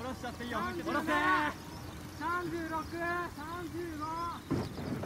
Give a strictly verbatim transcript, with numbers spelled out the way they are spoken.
ろしちゃっていいよ。 さんじゅうろく、さんじゅうご。